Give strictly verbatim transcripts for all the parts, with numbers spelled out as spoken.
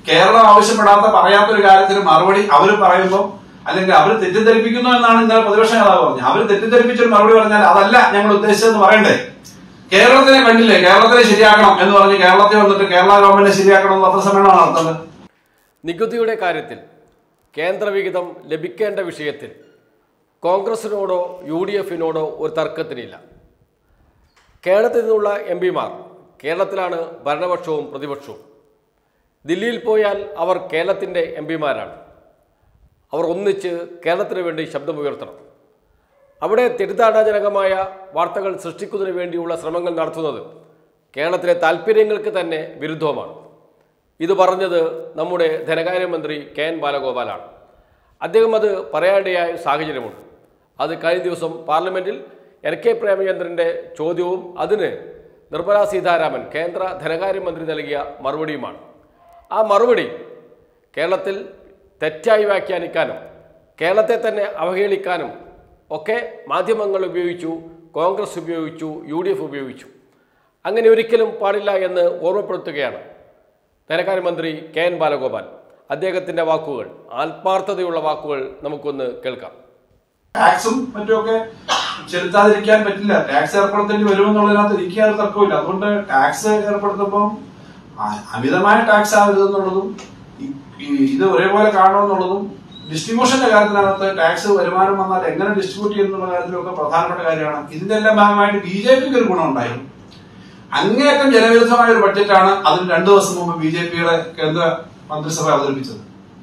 കേരളം ആവശ്യപ്പെടാത്ത പറയാത്തൊരു കാര്യത്തിന് മറുപടി അവർ പറയുമ്പോൾ അല്ലെങ്കിൽ അവർ തെറ്റിദ്ധരിപ്പിക്കുന്നു എന്നാണ് ഇന്നലെ പ്രതിപക്ഷ നേതാവ് പറഞ്ഞത്. അവർ തെറ്റിദ്ധരിപ്പിച്ചൊരു മറുപടി പറഞ്ഞാൽ അതല്ല ഞങ്ങൾ ഉദ്ദേശിച്ചതെന്ന് പറയണ്ടേ? കേരളത്തിനെ കണ്ടില്ലേ, കേരളത്തിനെ ശരിയാക്കണം എന്ന് പറഞ്ഞ് കേരളത്തിൽ വന്നിട്ട് കേരള ഗവൺമെന്റ് ശരിയാക്കണം എന്ന് പത്രസമ്മേളനമാണ് നടത്തുന്നത്. നികുതിയുടെ കാര്യത്തിൽ കേന്ദ്രവിഹിതം ലഭിക്കേണ്ട വിഷയത്തിൽ കോൺഗ്രസിനോടോ യു ഡി എഫിനോടോ ഒരു തർക്കത്തിനില്ല. കേരളത്തിൽ നിന്നുള്ള എം പിമാർ കേരളത്തിലാണ് ഭരണപക്ഷവും പ്രതിപക്ഷവും. ദില്ലിയിൽ പോയാൽ അവർ കേരളത്തിൻ്റെ എം പിമാരാണ്. അവർ ഒന്നിച്ച് കേരളത്തിന് വേണ്ടി ശബ്ദമുയർത്തണം. അവിടെ തെറ്റിദ്ധാരണാജനകമായ വാർത്തകൾ സൃഷ്ടിക്കുന്നതിന് വേണ്ടിയുള്ള ശ്രമങ്ങൾ നടത്തുന്നത് കേരളത്തിലെ താല്പര്യങ്ങൾക്ക് തന്നെ വിരുദ്ധവുമാണ്. ഇത് പറഞ്ഞത് നമ്മുടെ ധനകാര്യമന്ത്രി കെ എൻ ബാലഗോപാലാണ്. അദ്ദേഹം അത് പറയാനിടയായ സാഹചര്യമുണ്ട്. അത് കഴിഞ്ഞ ദിവസം പാർലമെൻറ്റിൽ എൻ കെ പ്രേമചന്ദ്രൻ്റെ ചോദ്യവും അതിന് നിർമ്മലാ സീതാരാമൻ കേന്ദ്ര ധനകാര്യമന്ത്രി നൽകിയ മറുപടിയുമാണ്. ആ മറുപടി കേരളത്തിൽ തെറ്റായി വ്യാഖ്യാനിക്കാനും കേരളത്തെ തന്നെ അവഹേളിക്കാനും ഒക്കെ മാധ്യമങ്ങൾ ഉപയോഗിച്ചു, കോൺഗ്രസ് ഉപയോഗിച്ചു, യു ഡി എഫ് ഉപയോഗിച്ചു. അങ്ങനെ ഒരിക്കലും പാടില്ല എന്ന് ഓർമ്മപ്പെടുത്തുകയാണ് ധനകാര്യമന്ത്രി കെ എൻ ബാലഗോപാൽ. അദ്ദേഹത്തിൻ്റെ വാക്കുകൾ, ആത്മാർത്ഥതയുള്ള വാക്കുകൾ നമുക്കൊന്ന് കേൾക്കാം. ടാക്സും മറ്റുമൊക്കെ ചെലുത്താതിരിക്കാൻ പറ്റില്ല. ടാക്സ് ഏർപ്പെടുത്തേണ്ടി വരുമെന്നുള്ളതിനകത്ത് എനിക്ക് അത് തർക്കമില്ല. അതുകൊണ്ട് ടാക്സ് ഏർപ്പെടുത്തുമ്പം അമിതമായ ടാക്സ് ആവരുതെന്നുള്ളതും ഇത് ഒരേപോലെ കാണണമെന്നുള്ളതും ഡിസ്ട്രിബ്യൂഷന്റെ കാര്യത്തിനകത്ത് ടാക്സ് വരുമാനം വന്നാൽ എങ്ങനെ ഡിസ്ട്രിബ്യൂട്ട് ചെയ്യുന്നുള്ള കാര്യത്തിലൊക്കെ പ്രധാനപ്പെട്ട കാര്യമാണ്. ഇതിന്റെ എല്ലാം ഭാഗമായിട്ട് ബി ജെ പിക്ക് ഒരു ഗുണം ഉണ്ടായിരുന്നു. അങ്ങേയറ്റം ജനവിരുദ്ധമായ ഒരു ബഡ്ജറ്റാണ് അതിന് രണ്ടു ദിവസം മുമ്പ് ബി ജെ പിയുടെ കേന്ദ്ര മന്ത്രിസഭ അവതരിപ്പിച്ചത്.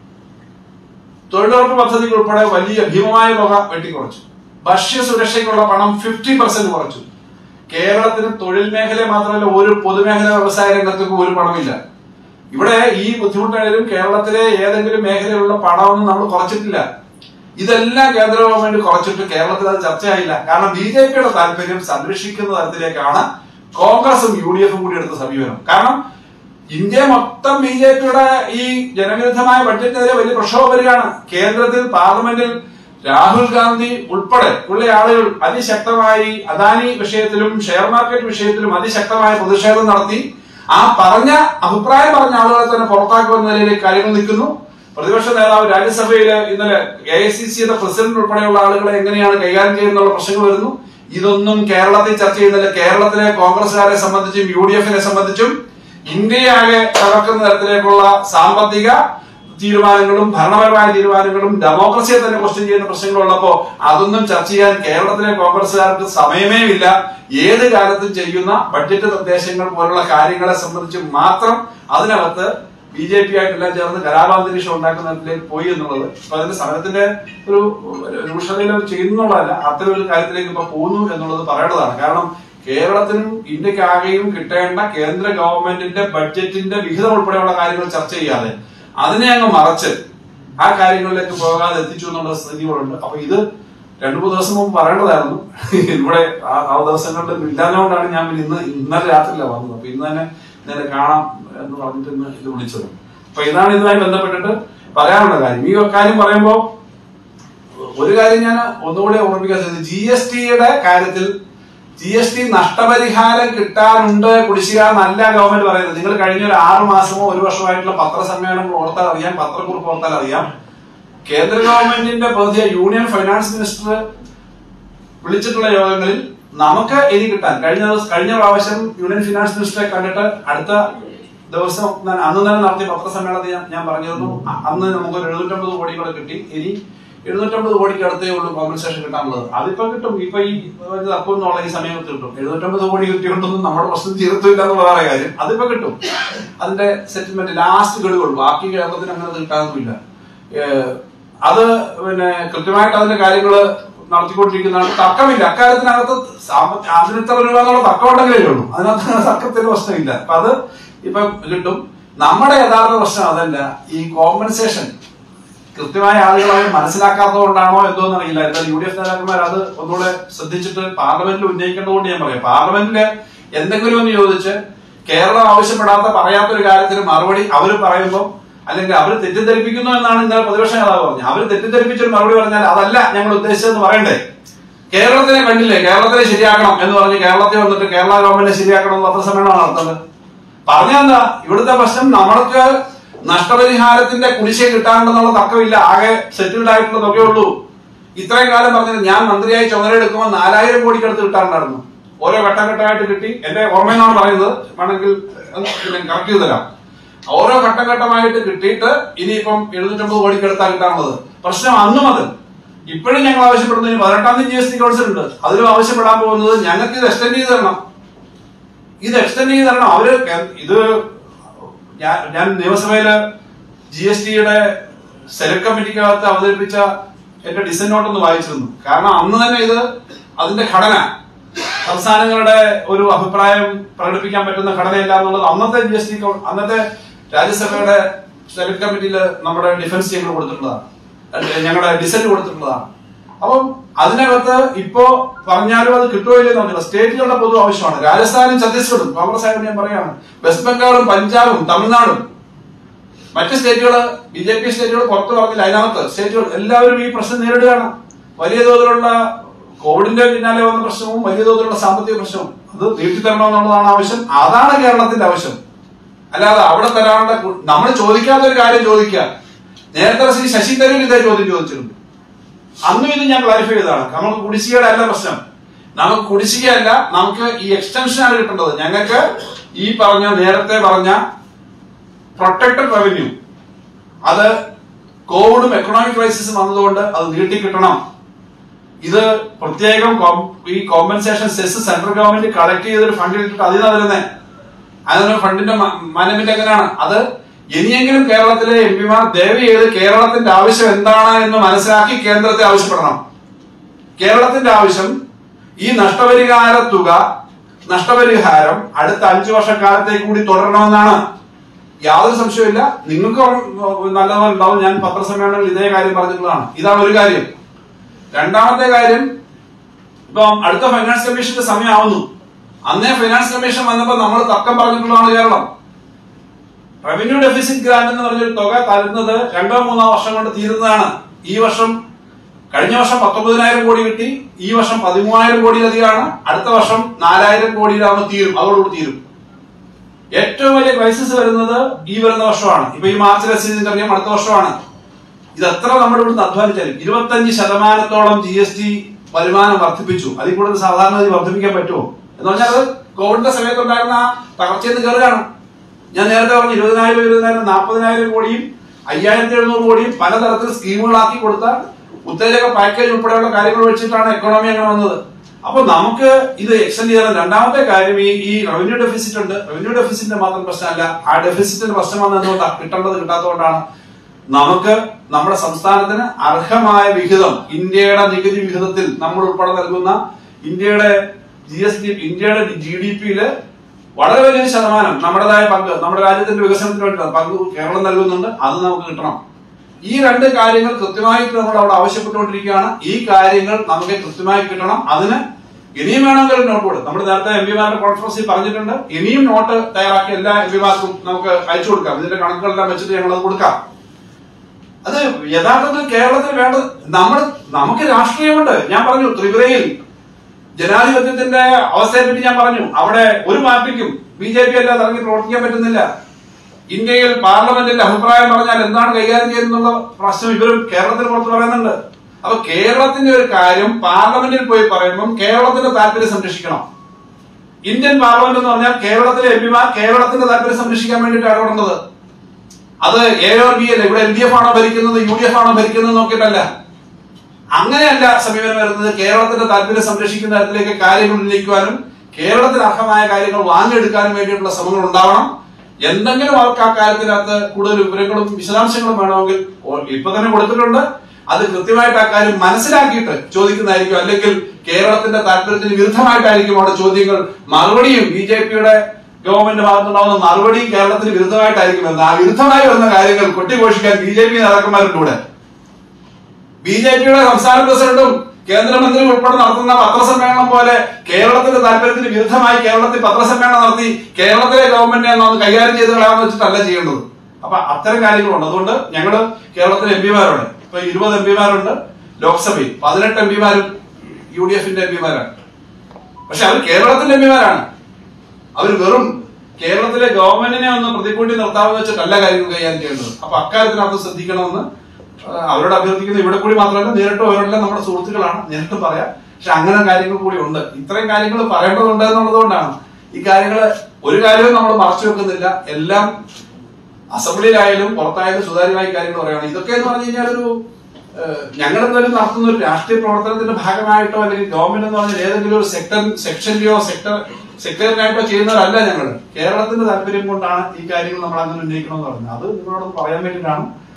തൊഴിലുറപ്പ് പദ്ധതിക്ക് ഉൾപ്പെടെ വലിയ ഭീമമായ തുക വെട്ടിക്കുറച്ചു. ഭക്ഷ്യ സുരക്ഷയ്ക്കുള്ള പണം ഫിഫ്റ്റി പെർസെന്റ് കുറച്ചു. കേരളത്തിന് തൊഴിൽ മേഖല മാത്രമല്ല, ഒരു പൊതുമേഖലാ വ്യവസായ രംഗത്തേക്ക് ഒരു പണമില്ല. ഇവിടെ ഈ ബുദ്ധിമുട്ടായാലും കേരളത്തിലെ ഏതെങ്കിലും മേഖലയിലുള്ള പണമൊന്നും നമ്മൾ കുറച്ചിട്ടില്ല. ഇതെല്ലാം കേന്ദ്ര ഗവൺമെന്റ് കുറച്ചിട്ട് കേരളത്തിൽ അത് ചർച്ചയായില്ല. കാരണം ബി ജെ പിയുടെ താല്പര്യം സംരക്ഷിക്കുന്ന തരത്തിലേക്കാണ് കോൺഗ്രസും യു ഡി എഫും കൂടി എടുത്ത സമീപനം. കാരണം ഇന്ത്യ മൊത്തം ബി ജെ പിയുടെ ഈ ജനവിരുദ്ധമായ ബഡ്ജറ്റിനെതിരെ വലിയ പ്രക്ഷോഭം വരികയാണ്. കേന്ദ്രത്തിൽ പാർലമെന്റിൽ രാഹുൽ ഗാന്ധി ഉൾപ്പെടെ ഉള്ള ആളുകൾ അതിശക്തമായി അദാനി വിഷയത്തിലും ഷെയർ മാർക്കറ്റ് വിഷയത്തിലും അതിശക്തമായ പ്രതിഷേധം നടത്തി. ആ പറഞ്ഞ അഭിപ്രായം പറഞ്ഞ ആളുകളെ തന്നെ പുറത്താക്കുമെന്ന നിലയിലേക്ക് കാര്യങ്ങൾ നിൽക്കുന്നു. പ്രതിപക്ഷ നേതാവ് രാജ്യസഭയിൽ ഇന്നലെ എ ഐ സി സിയുടെ പ്രസിഡന്റ് ഉൾപ്പെടെയുള്ള ആളുകളെ എങ്ങനെയാണ് കൈകാര്യം ചെയ്യുന്നുള്ള പ്രശ്നങ്ങൾ വരുന്നു. ഇതൊന്നും കേരളത്തിൽ ചർച്ച ചെയ്യുന്നില്ല. കേരളത്തിലെ കോൺഗ്രസുകാരെ സംബന്ധിച്ചും യു ഡി എഫിനെ സംബന്ധിച്ചും ഇന്ത്യയാകെ തകർക്കുന്ന തരത്തിലേക്കുള്ള സാമ്പത്തിക തീരുമാനങ്ങളും ഭരണപരമായ തീരുമാനങ്ങളും ഡെമോക്രസിയെ തന്നെ ക്വസ്റ്റ്യൻ ചെയ്യുന്ന പ്രശ്നങ്ങളുള്ളപ്പോ അതൊന്നും ചർച്ച ചെയ്യാൻ കേരളത്തിലെ കോൺഗ്രസുകാർക്ക് സമയമേ ഇല്ല. ഏത് കാലത്തും ചെയ്യുന്ന ബഡ്ജറ്റ് നിർദ്ദേശങ്ങൾ പോലുള്ള കാര്യങ്ങളെ സംബന്ധിച്ച് മാത്രം അതിനകത്ത് ബി ജെ പി ആയിട്ടെല്ലാം ചേർന്ന് കലാപാന്തരീക്ഷം ഉണ്ടാക്കുന്നതിലേക്ക് പോയി എന്നുള്ളത് ഇപ്പൊ അതിന്റെ സമരത്തിന്റെ ഒരു രൂക്ഷതയിൽ അവർ ചെയ്യുന്നുള്ളതല്ല, അത്തരം ഒരു കാര്യത്തിലേക്ക് ഇപ്പൊ പോകുന്നു എന്നുള്ളത് പറയേണ്ടതാണ്. കാരണം കേരളത്തിനും ഇന്ത്യക്കാകെയും കിട്ടേണ്ട കേന്ദ്ര ഗവൺമെന്റിന്റെ ബഡ്ജറ്റിന്റെ വിഹിതം ഉൾപ്പെടെയുള്ള കാര്യങ്ങൾ ചർച്ച ചെയ്യാതെ അതിനെ അങ്ങ് മറച്ച് ആ കാര്യങ്ങളിലേക്ക് പോകാതെ എത്തിച്ചു എന്നുള്ള സ്ഥിതികളുണ്ട്. അപ്പൊ ഇത് രണ്ടു മൂന്ന് ദിവസം മുമ്പ് പറയേണ്ടതായിരുന്നു. ഇവിടെ ആ ദിവസങ്ങളിൽ ഇല്ലാഞ്ഞുകൊണ്ടാണ് ഞാൻ ഇന്ന് ഇന്നലെ രാത്രിയിലാണ് വന്നത്. അപ്പൊ ഇന്ന് തന്നെ ഇന്നലെ കാണാം എന്ന് പറഞ്ഞിട്ട് ഇന്ന് ഇത് വിളിച്ചത്. അപ്പൊ ഇതാണ് ഇതുമായി ബന്ധപ്പെട്ടിട്ട് പറയാനുള്ള കാര്യം. ഈ കാര്യം പറയുമ്പോ ഒരു കാര്യം ഞാൻ ഒന്നുകൂടെ ഓർമ്മിക്കാൻ, ജി എസ് ടിയുടെ കാര്യത്തിൽ ജി എസ് ടി നഷ്ടപരിഹാരം കിട്ടാനുണ്ട് കുടിശ്ശിക എന്നല്ല ഗവൺമെന്റ് പറയുന്നത്. നിങ്ങൾ കഴിഞ്ഞ ഒരു ആറു മാസമോ ഒരു വർഷമായിട്ടുള്ള പത്രസമ്മേളനങ്ങൾ ഓർത്താൽ അറിയാം, പത്രക്കുറിപ്പ് ഓർത്താൽ അറിയാം. കേന്ദ്ര ഗവൺമെന്റിന്റെ പ്രതിനിധി യൂണിയൻ ഫൈനാൻസ് മിനിസ്റ്റർ വിളിച്ചിട്ടുള്ള യോഗങ്ങളിൽ നമുക്ക് ഇനി കിട്ടാൻ കഴിഞ്ഞ കഴിഞ്ഞ പ്രാവശ്യം യൂണിയൻ ഫിനാൻസ് മിനിസ്റ്ററെ കണ്ടിട്ട് അടുത്ത ദിവസം അന്ന് തന്നെ നടത്തിയ പത്രസമ്മേളനത്തിൽ ഞാൻ പറഞ്ഞിരുന്നു, അന്ന് നമുക്കൊരു എഴുന്നൂറ്റമ്പത് കോടി കൂടെ കിട്ടി, ഇനി എഴുന്നൂറ്റമ്പത് കോടിക്ക് അടുത്തേ ഉള്ളൂ കോമ്പൻസേഷൻ കിട്ടാനുള്ളത്. അതിപ്പോ കിട്ടും. ഇപ്പൊ ഈ തപ്പുന്നുള്ള ഈ സമയത്ത് കിട്ടും. എഴുന്നൂറ്റമ്പത് കോടി കിട്ടിയോണ്ടൊന്നും നമ്മുടെ പ്രശ്നം തീർത്തില്ല എന്നുള്ള വേറെ കാര്യം. അതിപ്പോ കിട്ടും. അതിന്റെ സെറ്റിൽമെന്റ് ലാസ്റ്റ് ഗഡുകൾ, ബാക്കി കേരളത്തിന് അങ്ങനെ കിട്ടാനൊന്നുമില്ല. അത് പിന്നെ കൃത്യമായിട്ട് അതിന്റെ കാര്യങ്ങള് നടത്തിക്കൊണ്ടിരിക്കുന്നതാണ്. തർക്കമില്ല അക്കാര്യത്തിനകത്ത്. അതിന് ഇത്ര രൂപ എന്നുള്ള തർക്കം ഉണ്ടെങ്കിലേ ഉള്ളൂ, അതിനകത്ത് തർക്കത്തിന് പ്രശ്നമില്ല. അപ്പൊ അത് ഇപ്പൊ കിട്ടും. നമ്മുടെ യഥാർത്ഥ പ്രശ്നം അതല്ല, ഈ കോമ്പൻസേഷൻ കൃത്യമായ ആളുകളെ മനസ്സിലാക്കാത്തത് കൊണ്ടാണോ എന്തോന്ന് അറിയില്ല. എന്നാൽ യു ഡി എഫ് നേതാക്കന്മാർ അത് ഒന്നുകൂടെ ശ്രദ്ധിച്ചിട്ട് പാർലമെന്റിൽ ഉന്നയിക്കേണ്ടതുകൊണ്ട് ഞാൻ പറയാം. പാർലമെന്റില് എന്തെങ്കിലും ഒന്ന് ചോദിച്ച് കേരളം ആവശ്യപ്പെടാത്ത പറയാത്തൊരു കാര്യത്തിന് മറുപടി അവർ പറയുമ്പോൾ അല്ലെങ്കിൽ അവർ തെറ്റിദ്ധരിപ്പിക്കുന്നു എന്നാണ് ഇന്നലെ പ്രതിപക്ഷ നേതാവ് പറഞ്ഞത്. അവർ തെറ്റിദ്ധരിപ്പിച്ചൊരു മറുപടി പറഞ്ഞാൽ അതല്ല ഞങ്ങൾ ഉദ്ദേശിച്ചതെന്ന് പറയണ്ടേ? കേരളത്തിനെ കണ്ടില്ലേ, കേരളത്തിനെ ശരിയാക്കണം എന്ന് പറഞ്ഞ് കേരളത്തിൽ വന്നിട്ട് കേരള ഗവൺമെന്റ് ശരിയാക്കണം എന്ന് പത്രസമ്മേളനമാണ് നടത്തുന്നത്. പറഞ്ഞെന്താ, ഇവിടുത്തെ പ്രശ്നം നമ്മൾക്ക് നഷ്ടപരിഹാരത്തിന്റെ കുടിശ്ശിക കിട്ടാനുണ്ടെന്നുള്ള തർക്കമില്ല. ആകെ സെറ്റിൽഡ് ആയിട്ടുള്ള തുകയേ ഉള്ളൂ. ഇത്രയും കാലം പറഞ്ഞത് ഞാൻ മന്ത്രിയായി ചുമതലയെടുക്കുമ്പോൾ നാലായിരം കോടിക്ക് അടുത്ത് കിട്ടാറുണ്ടായിരുന്നു. ഓരോ ഘട്ടം ഘട്ടമായിട്ട് കിട്ടി. എന്റെ ഓർമ്മയെന്നാണ് പറയുന്നത്, വേണമെങ്കിൽ കറക്റ്റ് ചെയ്ത് തരാം. ഓരോ ഘട്ടം ഘട്ടമായിട്ട് കിട്ടിയിട്ട് ഇനിയിപ്പം എഴുന്നൂറ്റമ്പത് കോടിക്ക് അടുത്താണ് കിട്ടാനുള്ളത്. പ്രശ്നം അന്നും അത്. ഇപ്പോഴും ഞങ്ങൾ ആവശ്യപ്പെടുന്നത് പതിനെട്ടാം തീയതി ജി എസ് ടി കൗൺസിൽ ഉണ്ട്. അതിലും ആവശ്യപ്പെടാൻ പോകുന്നത് ഞങ്ങൾക്ക് ഇത് എക്സ്റ്റെൻഡ് ചെയ്ത് തരണം. ഇത് എക്സ്റ്റെൻഡ് ചെയ്ത് തരണം. അവര് ഇത് ഞാൻ ഞാൻ നിയമസഭയില് ജി എസ് ടിയുടെ സെലക്ട് കമ്മിറ്റിക്കകത്ത് അവതരിപ്പിച്ച എന്റെ ഡിസൈൻ നോട്ട് ഒന്ന് വായിച്ചിരുന്നു. കാരണം അന്ന് തന്നെ ഇത് അതിന്റെ ഘടന സംസ്ഥാനങ്ങളുടെ ഒരു അഭിപ്രായം പ്രകടിപ്പിക്കാൻ പറ്റുന്ന ഘടനയില്ല എന്നുള്ളത് അന്നത്തെ ജി എസ് ടി അന്നത്തെ രാജ്യസഭയുടെ സെലക്ട് കമ്മിറ്റിയിൽ നമ്മുടെ ഡിഫൻസ് ടീമിൽ കൊടുത്തിട്ടുള്ളതാണ്, ഞങ്ങളുടെ ഡിസൈൻ കൊടുത്തിട്ടുള്ളതാണ്. അപ്പം അതിനകത്ത് ഇപ്പോ പറഞ്ഞാലും അത് കിട്ടുമോ ഇല്ലെന്ന് പറഞ്ഞില്ല. സ്റ്റേറ്റുകളുടെ പൊതു ആവശ്യമാണ്. രാജസ്ഥാനും ഛത്തീസ്ഗഡും കോൺഗ്രസ് ആയിട്ട് ഞാൻ പറയാണ്, വെസ്റ്റ് ബംഗാളും പഞ്ചാബും തമിഴ്നാടും മറ്റ് സ്റ്റേറ്റുകള് ബി ജെ പി സ്റ്റേറ്റുകൾ പുറത്തു പറഞ്ഞില്ല. അതിനകത്ത് സ്റ്റേറ്റുകൾ എല്ലാവരും ഈ പ്രശ്നം നേരിടുകയാണ്. വലിയ തോതിലുള്ള കോവിഡിന്റെ പിന്നാലെ വന്ന പ്രശ്നവും വലിയ തോതിലുള്ള സാമ്പത്തിക പ്രശ്നവും അത് നീട്ടിത്തരണമെന്നുള്ളതാണ് ആവശ്യം. അതാണ് കേരളത്തിന്റെ ആവശ്യം. അല്ലാതെ അവിടെ തരാനുള്ള നമ്മൾ ചോദിക്കാത്ത ഒരു കാര്യം ചോദിക്കുക. നേരത്തെ ശ്രീ ശശി തരൂർ ഇതേ ചോദ്യം ചോദിച്ചിട്ടുണ്ട്. അന്നും ഇത് ഞാൻ ക്ലാരിഫൈ ചെയ്തതാണ്. നമുക്ക് കുടിശ്ശികയുടെ അല്ല പ്രശ്നം, നമുക്ക് കുടിശ്ശികയല്ല, നമുക്ക് ഈ എക്സ്റ്റൻഷനാണ് കിട്ടേണ്ടത്. ഞങ്ങൾക്ക് ഈ പറഞ്ഞ നേരത്തെ പറഞ്ഞ പ്രൊട്ടക്റ്റഡ് റവന്യൂ അത് കോവിഡും എക്കണോമിക് ക്രൈസിസും വന്നതുകൊണ്ട് അത് നീട്ടി കിട്ടണം. ഇത് പ്രത്യേകം ഈ compensation cess central government collect ചെയ്തൊരു ഫണ്ടിൽ ഇട്ടിട്ട് അതിനാ വരുന്നത്. അതിന് ഫണ്ടിന്റെ മാനേജ്മെന്റ് എങ്ങനെയാണ്? അത് ഇനിയെങ്കിലും കേരളത്തിലെ എം പിമാർ ദയവ് ചെയ്ത് കേരളത്തിന്റെ ആവശ്യം എന്താണ് എന്ന് മനസ്സിലാക്കി കേന്ദ്രത്തെ ആവശ്യപ്പെടണം. കേരളത്തിന്റെ ആവശ്യം ഈ നഷ്ടപരിഹാര തുക നഷ്ടപരിഹാരം അടുത്ത അഞ്ചു വർഷക്കാലത്തേക്ക് കൂടി തുടരണമെന്നാണ്. യാതൊരു സംശയമില്ല. നിങ്ങൾക്ക് നല്ലതുപോലെ ഉണ്ടാവും. ഞാൻ പത്രസമ്മേളനങ്ങളിൽ ഇതേ കാര്യം പറഞ്ഞിട്ടുള്ളതാണ്. ഇതാണ് ഒരു കാര്യം. രണ്ടാമത്തെ കാര്യം, ഇപ്പം അടുത്ത ഫൈനാൻസ് കമ്മീഷന്റെ സമയമാവുന്നു. അന്നേ ഫൈനാൻസ് കമ്മീഷൻ വന്നപ്പോൾ നമ്മൾ തർക്കം പറഞ്ഞിട്ടുള്ളതാണ് കേരളം. റവന്യൂ ഡെഫിസിറ്റ് ഗ്രാന്റ് എന്ന് പറഞ്ഞൊരു തുക തരുന്നത് രണ്ടോ മൂന്നോ വർഷം കൊണ്ട് തീരുന്നതാണ്. ഈ വർഷം കഴിഞ്ഞ വർഷം പത്തൊമ്പതിനായിരം കോടി കിട്ടി, ഈ വർഷം പതിമൂവായിരം കോടിയിലധികമാണ്. അടുത്ത വർഷം നാലായിരം കോടിയിലാവുമ്പോൾ തീരും, അതോടുകൂടി തീരും. ഏറ്റവും വലിയ ക്രൈസിസ് വരുന്നത് ഈ വരുന്ന വർഷമാണ്. ഇപ്പൊ ഈ മാർച്ചിലെ സ്ഥിതി അറിയാം, അടുത്ത വർഷമാണ്. ഇത് എത്ര നമ്മൾ ഇവിടുന്ന് അധ്വാനിച്ചാലും ഇരുപത്തഞ്ച് ശതമാനത്തോളം ജി എസ് ടി വരുമാനം വർദ്ധിപ്പിച്ചു. അതിൽ കൂടുതൽ സാധാരണ വർദ്ധിപ്പിക്കാൻ പറ്റുമോ എന്ന് പറഞ്ഞാൽ അത് കോവിഡിന്റെ സമയത്തുണ്ടായിരുന്ന ആ തകർച്ചയെന്ന് കയറുകയാണ്. ഞാൻ നേരത്തെ പറഞ്ഞു ഇരുപതിനായിരം ഇരുപതിനായിരം നാൽപ്പതിനായിരം കോടിയും അയ്യായിരത്തി എഴുന്നൂറ് കോടിയും പലതരത്തിൽ സ്കീമുകളാക്കി കൊടുത്ത ഉത്തേജക പാക്കേജ് ഉൾപ്പെടെയുള്ള കാര്യങ്ങൾ വെച്ചിട്ടാണ് എക്കോണമി അങ്ങനെ വന്നത്. അപ്പൊ നമുക്ക് ഇത് എക്സ്റ്റെൻഡ് ചെയ്യണം. രണ്ടാമത്തെ കാര്യം, ഈ ഈ റവന്യൂ ഡെഫിസിറ്റ് ഉണ്ട്. റവന്യൂ ഡെഫിസിറ്റിന്റെ മാത്രം പ്രശ്നമല്ല, ആ ഡെഫിസിറ്റിന്റെ പ്രശ്നം വന്നതുകൊണ്ടാണ്, കിട്ടേണ്ടത് കിട്ടാത്തതുകൊണ്ടാണ്. നമുക്ക് നമ്മുടെ സംസ്ഥാനത്തിന് അർഹമായ വിഹിതം ഇന്ത്യയുടെ നികുതി വിഹിതത്തിൽ നമ്മൾ ഉൾപ്പെടെ നൽകുന്ന ഇന്ത്യയുടെ ജി എസ് ടി ഇന്ത്യയുടെ ജി ഡി പിയില് വളരെ വലിയൊരു ശതമാനം നമ്മുടേതായ പങ്ക് നമ്മുടെ രാജ്യത്തിന്റെ വികസനത്തിന് വേണ്ടി പങ്ക് കേരളം നൽകുന്നുണ്ട്. അത് നമുക്ക് കിട്ടണം. ഈ രണ്ട് കാര്യങ്ങൾ കൃത്യമായിട്ട് നമ്മൾ അവിടെ ആവശ്യപ്പെട്ടുകൊണ്ടിരിക്കുകയാണ്. ഈ കാര്യങ്ങൾ നമുക്ക് കൃത്യമായി കിട്ടണം. അതിന് ഇനിയും വേണമെങ്കിൽ നോട്ട് കൊടുക്കും. നമ്മൾ നേരത്തെ എം പിമാരുടെ കോൺഫറൻസിൽ പറഞ്ഞിട്ടുണ്ട്. ഇനിയും നോട്ട് തയ്യാറാക്കി എല്ലാ എം പിമാർക്കും നമുക്ക് അയച്ചു കൊടുക്കാം. ഇതിന്റെ കണക്കുകളെല്ലാം വെച്ചിട്ട് ഞങ്ങൾ അത് കൊടുക്കാം. അത് യഥാർത്ഥത്തിൽ കേരളത്തിൽ വേണ്ടത് നമ്മൾ നമുക്ക് രാഷ്ട്രീയമുണ്ട്. ഞാൻ പറഞ്ഞു ത്രിപുരയിൽ ജനാധിപത്യത്തിന്റെ അവസ്ഥയെ പറ്റി ഞാൻ പറഞ്ഞു. അവിടെ ഒരു പാർട്ടിക്കും ബി ജെ പി അല്ലാതെ ഇറങ്ങി പ്രവർത്തിക്കാൻ പറ്റുന്നില്ല. ഇന്ത്യയിൽ പാർലമെന്റിൽ അഭിപ്രായം പറഞ്ഞാൽ എന്താണ് കൈകാര്യം ചെയ്യുന്നുള്ള പ്രശ്നം ഇവരും കേരളത്തിന് പുറത്ത് പറയുന്നുണ്ട്. അപ്പൊ കേരളത്തിന്റെ ഒരു കാര്യം പാർലമെന്റിൽ പോയി പറയുമ്പോൾ കേരളത്തിന്റെ താല്പര്യം സംരക്ഷിക്കണം. ഇന്ത്യൻ പാർലമെന്റ് എന്ന് പറഞ്ഞാൽ കേരളത്തിലെ എം പിമാർ കേരളത്തിന്റെ താല്പര്യം സംരക്ഷിക്കാൻ വേണ്ടിയിട്ട് ഇടപെടേണ്ടത്. അത് എ ഓർ ബി അല്ല. ഇവിടെ എൽ ഡി എഫ് ആണോ ഭരിക്കുന്നത് യു ഡി എഫ് ആണോ ഭരിക്കുന്നത് നോക്കിയിട്ടല്ല. അങ്ങനെയല്ല സമീപനം വരുന്നത്. കേരളത്തിന്റെ താല്പര്യം സംരക്ഷിക്കുന്ന തരത്തിലേക്ക് കാര്യങ്ങൾ ഉന്നയിക്കുവാനും കേരളത്തിന് അർഹമായ കാര്യങ്ങൾ വാങ്ങിയെടുക്കാനും വേണ്ടിയിട്ടുള്ള ശ്രമങ്ങൾ ഉണ്ടാവണം. എന്തെങ്കിലും അവർക്ക് ആ കാര്യത്തിനകത്ത് കൂടുതൽ വിവരങ്ങളും വിശദാംശങ്ങളും വേണമെങ്കിൽ ഇപ്പൊ തന്നെ കൊടുത്തിട്ടുണ്ട്. അത് കൃത്യമായിട്ട് ആ കാര്യം മനസ്സിലാക്കിയിട്ട് ചോദിക്കുന്നതായിരിക്കും. അല്ലെങ്കിൽ കേരളത്തിന്റെ താല്പര്യത്തിന് വിരുദ്ധമായിട്ടായിരിക്കും അവിടെ ചോദ്യങ്ങൾ. മറുപടിയും ബി ജെ പിയുടെ ഗവൺമെന്റ് ഭാഗത്തുണ്ടാവുന്ന മറുപടി കേരളത്തിന് വിരുദ്ധമായിട്ടായിരിക്കും. എന്ന് ആ വിരുദ്ധമായി വരുന്ന കാര്യങ്ങൾ കൊട്ടിഘോഷിക്കാൻ ബി ജെ പി നേതാക്കന്മാരുടെ കൂടെ ബി ജെ പിയുടെ സംസ്ഥാന പ്രസിഡന്റും കേന്ദ്രമന്ത്രി ഉൾപ്പെടെ നടത്തുന്ന പത്രസമ്മേളനം പോലെ കേരളത്തിന്റെ താല്പര്യത്തിന് വിരുദ്ധമായി കേരളത്തിൽ പത്രസമ്മേളനം നടത്തി കേരളത്തിലെ ഗവൺമെന്റിനെ ഒന്ന് കൈകാര്യം ചെയ്ത് കളയാമെന്ന് വെച്ചിട്ടല്ല ചെയ്യേണ്ടത്. അപ്പൊ അത്തരം കാര്യങ്ങളുണ്ട്. അതുകൊണ്ട് ഞങ്ങള് കേരളത്തിലെ എം പിമാരുണ്ട്. ഇപ്പൊ ഇരുപത് എം പിമാരുണ്ട് ലോക്സഭയിൽ, പതിനെട്ട് എം പിമാരും യു ഡി എഫിന്റെ എം പിമാരാണ്. പക്ഷെ അവർ കേരളത്തിന്റെ എം പിമാരാണ്. അവർ വെറും കേരളത്തിലെ ഗവൺമെന്റിനെ ഒന്ന് പ്രതിക്കൂട്ടി നിർത്താമെന്ന് വെച്ചിട്ടല്ല കാര്യങ്ങൾ കൈകാര്യം ചെയ്യേണ്ടത്. അപ്പൊ അക്കാര്യത്തിനകത്ത് ശ്രദ്ധിക്കണമെന്ന് അവരോട് അഭ്യർത്ഥിക്കുന്നത്. ഇവിടെ കൂടി മാത്രമല്ല, നേരിട്ടും അവരെല്ലാം നമ്മുടെ സുഹൃത്തുക്കളാണ്, നേരിട്ടും പറയാം. പക്ഷെ അങ്ങനെ കാര്യങ്ങൾ കൂടി ഉണ്ട്. ഇത്രയും കാര്യങ്ങൾ പറയേണ്ടതുണ്ട് എന്നുള്ളത് കൊണ്ടാണ് ഈ കാര്യങ്ങൾ ഒരു കാര്യവും നമ്മൾ മറച്ചു വെക്കുന്നില്ല. എല്ലാം അസംബ്ലിയിലായാലും പുറത്തായാലും സുതാര്യമായി കാര്യങ്ങൾ പറയുകയാണ്. ഇതൊക്കെ എന്ന് പറഞ്ഞു കഴിഞ്ഞാൽ ഒരു ഞങ്ങൾ എന്തായാലും നടത്തുന്ന ഒരു രാഷ്ട്രീയ പ്രവർത്തനത്തിന്റെ ഭാഗമായിട്ടോ അല്ലെങ്കിൽ ഗവൺമെന്റ് എന്ന് പറഞ്ഞാൽ ഏതെങ്കിലും ഒരു സെക്ടർ സെക്ഷനിലെയോ സെക്ടർ സെക്ടറിനായിട്ടോ ചെയ്യുന്നവരല്ല ഞങ്ങൾ. കേരളത്തിന്റെ താല്പര്യം കൊണ്ടാണ് ഈ കാര്യങ്ങൾ നമ്മൾ അങ്ങനെ ഉന്നയിക്കണമെന്ന് പറഞ്ഞത്. അത് നിങ്ങളോടൊന്ന് പറയാൻ വേണ്ടിയിട്ടാണ്